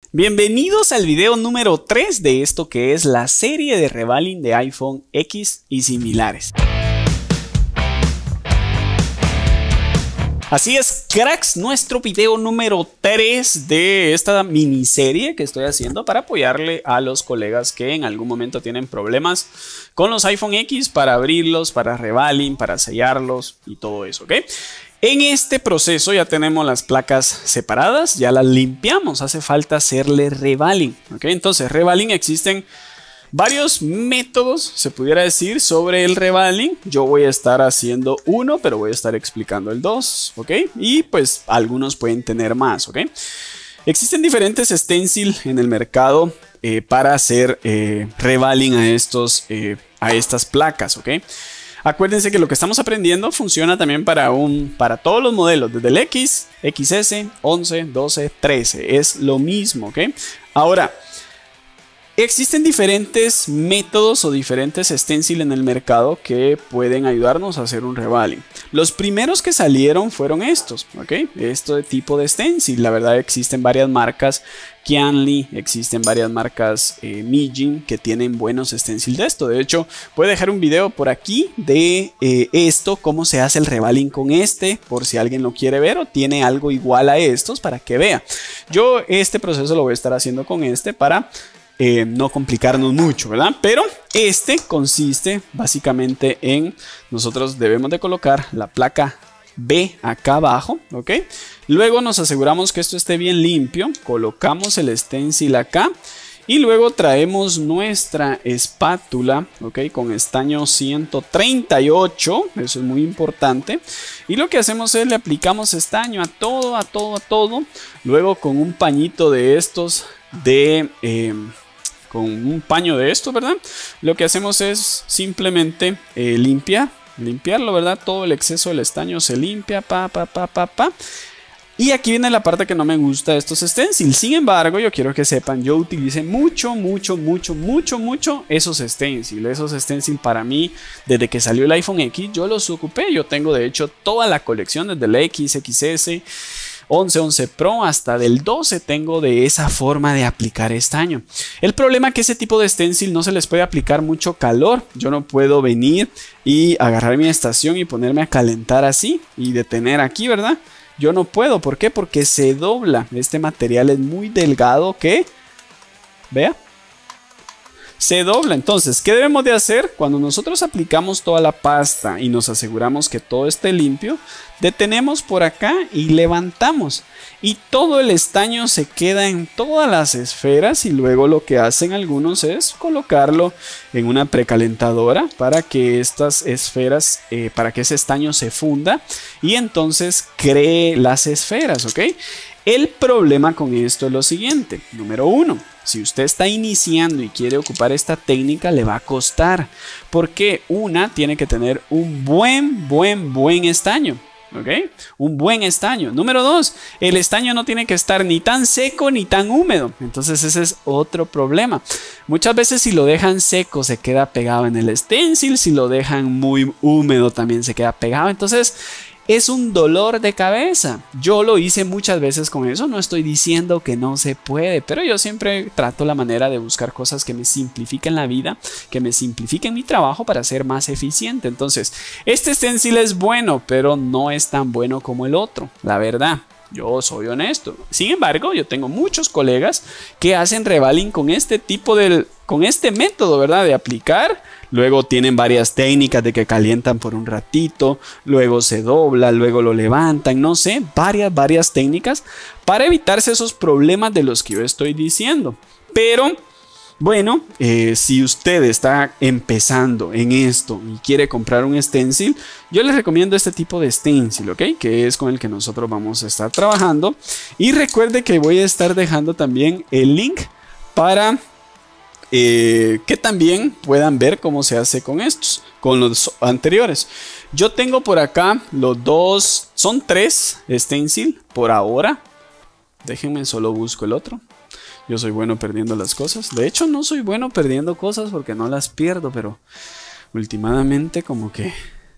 Bienvenidos al video número 3 de esto que es la serie de revaling de iPhone X y similares. Así es, cracks, nuestro video número 3 de esta miniserie que estoy haciendo para apoyarle a los colegas que en algún momento tienen problemas con los iPhone X para abrirlos, para revaling, para sellarlos y todo eso, ¿ok? En este proceso ya tenemos las placas separadas, ya las limpiamos, hace falta hacerle revaling, ¿ok? Entonces, revaling existen varios métodos, se pudiera decir, sobre el revaling. Yo voy a estar haciendo uno, pero voy a estar explicando el 2, ¿ok? Y pues algunos pueden tener más, ¿ok? Existen diferentes stencils en el mercado para hacer revaling a estas placas, ¿ok? Acuérdense que lo que estamos aprendiendo funciona también para todos los modelos, desde el X, XS, 11, 12, 13. Es lo mismo, ¿ok? Ahora, existen diferentes métodos o diferentes stencils en el mercado que pueden ayudarnos a hacer un revaling. Los primeros que salieron fueron estos, ¿ok? Este tipo de stencil. La verdad existen varias marcas, Kianli, existen varias marcas Mijin que tienen buenos stencils de esto. De hecho, voy a dejar un video por aquí de esto, cómo se hace el revaling con este, por si alguien lo quiere ver o tiene algo igual a estos para que vea. Yo este proceso lo voy a estar haciendo con este para no complicarnos mucho, ¿verdad? Pero este consiste básicamente en nosotros debemos de colocar la placa B acá abajo, ¿ok? Luego nos aseguramos que esto esté bien limpio, colocamos el stencil acá y luego traemos nuestra espátula, ¿ok? Con estaño 138, eso es muy importante. Y lo que hacemos es le aplicamos estaño a todo. Luego con un pañito de estos con un paño de esto, ¿verdad? Lo que hacemos es simplemente limpiarlo, ¿verdad? Todo el exceso del estaño se limpia, Y aquí viene la parte que no me gusta de estos stencils. Sin embargo, yo quiero que sepan, yo utilicé mucho esos stencils. Esos stencils para mí, desde que salió el iPhone X, yo los ocupé. Yo tengo de hecho toda la colección desde el X, XS, 11, 11 Pro hasta del 12 tengo de esa forma de aplicar estaño. El problema es que ese tipo de stencil no se les puede aplicar mucho calor. Yo no puedo venir y agarrar mi estación y ponerme a calentar así y detener aquí, ¿verdad? Yo no puedo. ¿Por qué? Porque se dobla. Este material es muy delgado que, vea, se dobla. Entonces, ¿qué debemos de hacer? Cuando nosotros aplicamos toda la pasta y nos aseguramos que todo esté limpio, detenemos por acá y levantamos. Y todo el estaño se queda en todas las esferas y luego lo que hacen algunos es colocarlo en una precalentadora para que estas esferas, para que ese estaño se funda y entonces cree las esferas, ¿ok? El problema con esto es lo siguiente. Número 1. Si usted está iniciando y quiere ocupar esta técnica, le va a costar. Porque tiene que tener un buen estaño. ¿Ok? Un buen estaño. Número 2. El estaño no tiene que estar ni tan seco ni tan húmedo. Entonces ese es otro problema. Muchas veces si lo dejan seco se queda pegado en el stencil. Si lo dejan muy húmedo también se queda pegado. Entonces es un dolor de cabeza. Yo lo hice muchas veces con eso. No estoy diciendo que no se puede, pero yo siempre trato la manera de buscar cosas que me simplifiquen la vida, que me simplifiquen mi trabajo para ser más eficiente. Entonces, este stencil es bueno, pero no es tan bueno como el otro, la verdad. Yo soy honesto. Sin embargo, yo tengo muchos colegas que hacen revaling con este método, ¿verdad? De aplicar. Luego tienen varias técnicas de que calientan por un ratito, luego se dobla, luego lo levantan, no sé, varias técnicas para evitarse esos problemas de los que yo estoy diciendo. Pero bueno, si usted está empezando en esto y quiere comprar un stencil, yo les recomiendo este tipo de stencil, ¿ok? Que es con el que nosotros vamos a estar trabajando. Y recuerde que voy a estar dejando también el link para que también puedan ver cómo se hace con estos, con los anteriores. Yo tengo por acá los dos, son 3 stencil por ahora. Déjenme, solo busco el otro. Yo soy bueno perdiendo las cosas. De hecho, no soy bueno perdiendo cosas porque no las pierdo, pero últimamente como que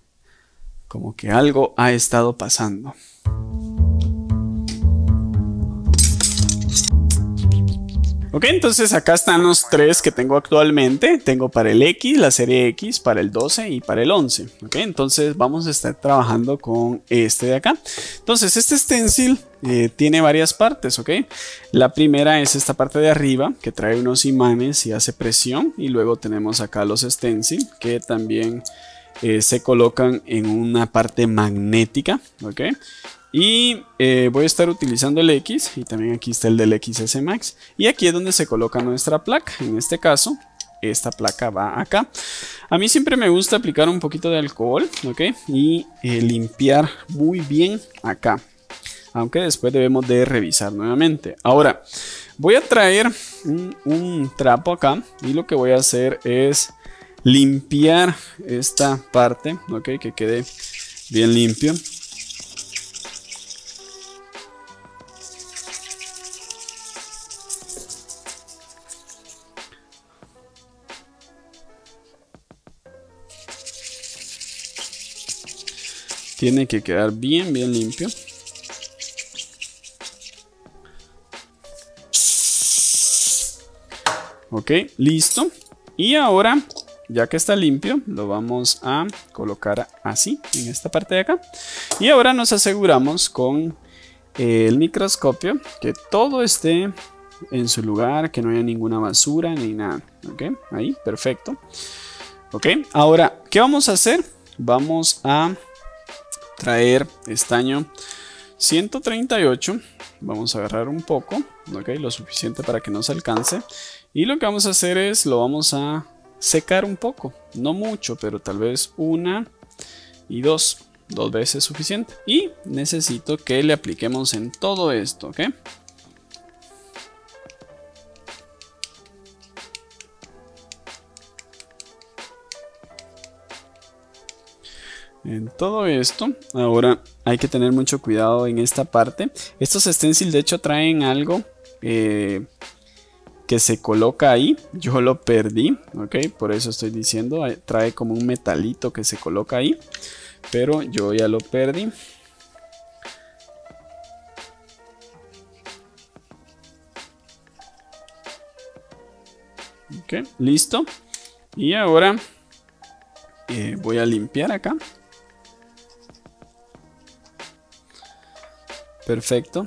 algo ha estado pasando. Ok, entonces acá están los tres que tengo actualmente. Tengo para el X, la serie X, para el 12 y para el 11. Ok, entonces vamos a estar trabajando con este de acá. Entonces este stencil tiene varias partes, ok. La primera es esta parte de arriba que trae unos imanes y hace presión. Y luego tenemos acá los stencil que también se colocan en una parte magnética, ok. Y voy a estar utilizando el X y también aquí está el del XS Max. Y aquí es donde se coloca nuestra placa. En este caso, esta placa va acá. A mí siempre me gusta aplicar un poquito de alcohol, ¿ok? Y limpiar muy bien acá. Aunque después debemos de revisar nuevamente. Ahora, voy a traer un trapo acá. Y lo que voy a hacer es limpiar esta parte, ¿ok? Que quede bien limpio. Tiene que quedar bien limpio. Ok, listo. Y ahora, ya que está limpio, lo vamos a colocar así, en esta parte de acá. Y ahora nos aseguramos con el microscopio que todo esté en su lugar, que no haya ninguna basura ni nada. Ok, ahí, perfecto. Ok, ahora, ¿qué vamos a hacer? Vamos a traer estaño 138. Vamos a agarrar un poco, ok, lo suficiente para que nos alcance. Y lo que vamos a hacer es, lo vamos a secar un poco, no mucho, pero tal vez una y dos veces suficiente. Y necesito que le apliquemos en todo esto, ok. En todo esto, ahora hay que tener mucho cuidado en esta parte. Estos stencils de hecho traen algo que se coloca ahí. Yo lo perdí, ok, por eso estoy diciendo, trae como un metalito que se coloca ahí, pero yo ya lo perdí. Ok, listo. Y ahora voy a limpiar acá. Perfecto.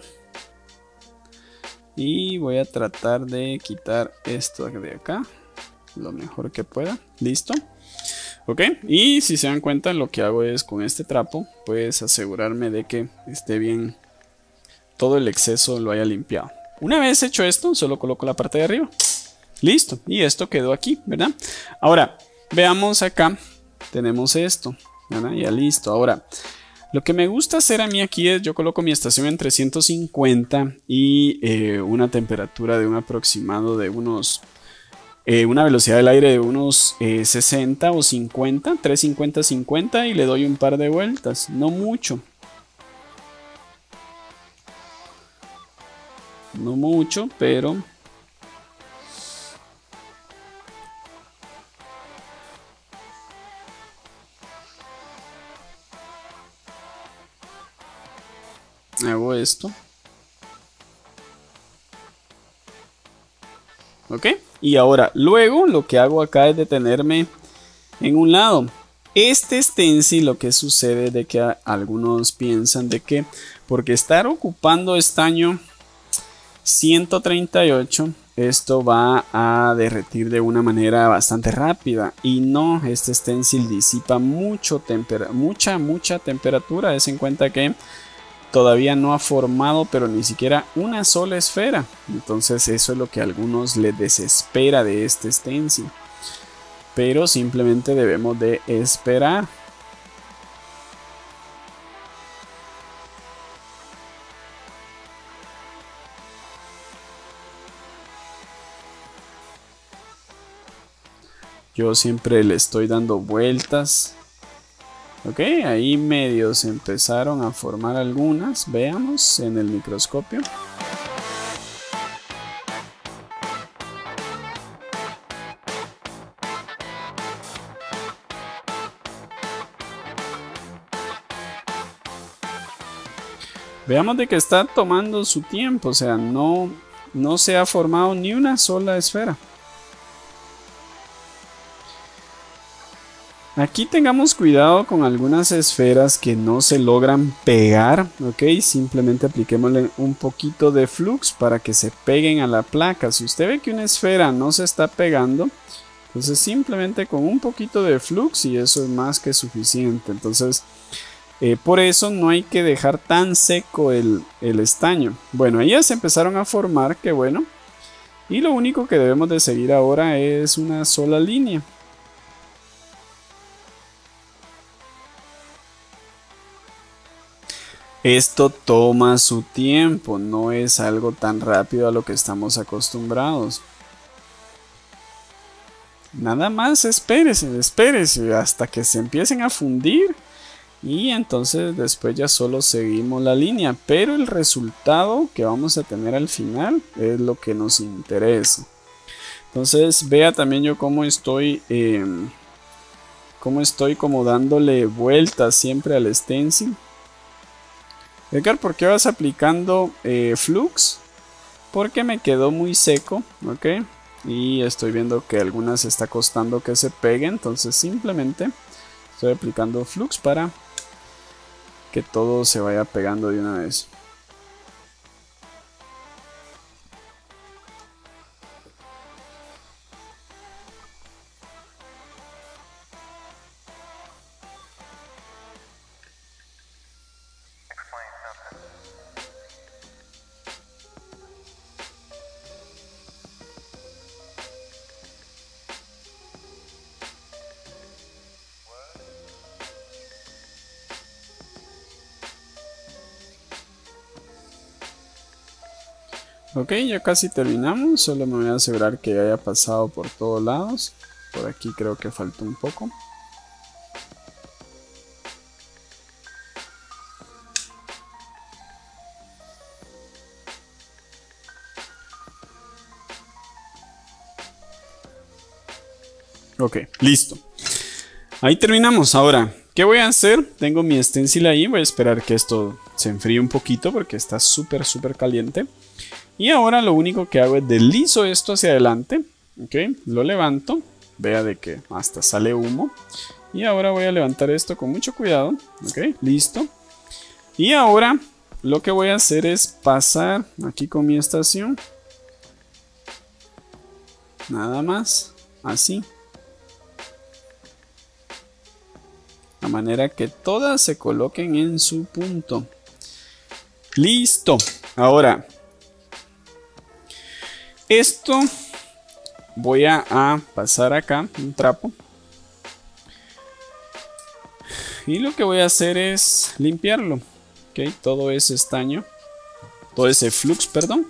Y voy a tratar de quitar esto de acá lo mejor que pueda. Listo. Ok. Y si se dan cuenta, lo que hago es con este trapo, pues asegurarme de que esté bien, todo el exceso lo haya limpiado. Una vez hecho esto, solo coloco la parte de arriba. Listo. Y esto quedó aquí, ¿verdad? Ahora, veamos acá. Tenemos esto, ¿verdad? Ya listo. Ahora, lo que me gusta hacer a mí aquí es, yo coloco mi estación en 350 y una temperatura de un aproximado de unos, una velocidad del aire de unos 60 o 50, 350, 50 y le doy un par de vueltas, no mucho. No mucho, pero hago esto. Ok, y ahora luego lo que hago acá es detenerme en un lado. Este stencil, lo que sucede es de que algunos piensan de que porque estar ocupando estaño 138, esto va a derretir de una manera bastante rápida, y no, este stencil disipa mucha temperatura. Des en cuenta que todavía no ha formado pero ni siquiera una sola esfera. Entonces eso es lo que a algunos les desespera de este stencil, pero simplemente debemos de esperar. Yo siempre le estoy dando vueltas. Ok, ahí medio se empezaron a formar algunas. Veamos en el microscopio. Veamos de que está tomando su tiempo, o sea, no no se ha formado ni una sola esfera. Aquí tengamos cuidado con algunas esferas que no se logran pegar, ok, simplemente apliquémosle un poquito de flux para que se peguen a la placa. Si usted ve que una esfera no se está pegando, entonces simplemente con un poquito de flux y eso es más que suficiente. Entonces por eso no hay que dejar tan seco el estaño. Bueno, ellas se empezaron a formar, qué bueno, y lo único que debemos de seguir ahora es una sola línea. Esto toma su tiempo, no es algo tan rápido a lo que estamos acostumbrados. Nada más espérese hasta que se empiecen a fundir y entonces después ya solo seguimos la línea, pero el resultado que vamos a tener al final es lo que nos interesa. Entonces vea también yo cómo estoy como dándole vueltas siempre al stencil. Edgar, ¿por qué vas aplicando flux? Porque me quedó muy seco, ok. Y estoy viendo que algunas está costando que se peguen, entonces simplemente estoy aplicando flux para que todo se vaya pegando de una vez. Ok, ya casi terminamos, solo me voy a asegurar que haya pasado por todos lados. Por aquí creo que falta un poco. Ok, listo. Ahí terminamos. Ahora, ¿qué voy a hacer? Tengo mi stencil ahí, voy a esperar que esto se enfríe un poquito porque está súper caliente. Y ahora lo único que hago es deslizo esto hacia adelante, ok, lo levanto, vea de que hasta sale humo. Y ahora voy a levantar esto con mucho cuidado, ok, listo. Y ahora lo que voy a hacer es pasar aquí con mi estación, nada más, así. De manera que todas se coloquen en su punto. Listo, ahora esto voy a pasar acá un trapo y lo que voy a hacer es limpiarlo, ok, todo ese estaño, todo ese flux, perdón.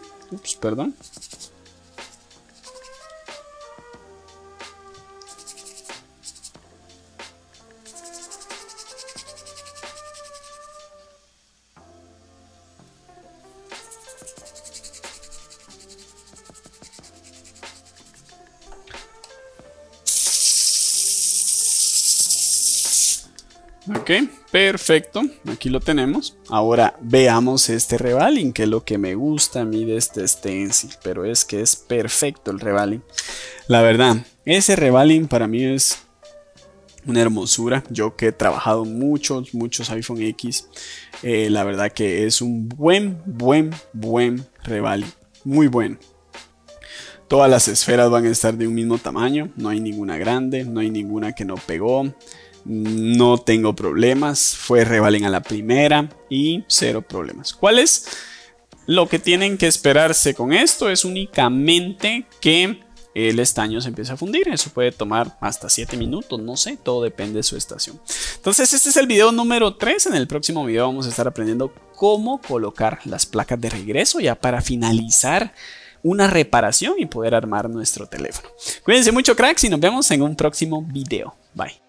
Ok, perfecto, aquí lo tenemos. Ahora veamos este revaling, que es lo que me gusta a mí de este stencil, pero es que es perfecto el revaling. La verdad, ese revaling para mí es una hermosura. Yo que he trabajado muchos iPhone X, la verdad que es un buen revaling, muy bueno. Todas las esferas van a estar de un mismo tamaño, no hay ninguna grande, no hay ninguna que no pegó. No tengo problemas, fue revaling a la primera y cero problemas. ¿Cuál es lo que tienen que esperarse con esto? Es únicamente que el estaño se empiece a fundir. Eso puede tomar hasta 7 minutos, no sé, todo depende de su estación. Entonces este es el video número 3. En el próximo video vamos a estar aprendiendo cómo colocar las placas de regreso ya para finalizar una reparación y poder armar nuestro teléfono. Cuídense mucho, cracks, y nos vemos en un próximo video. Bye.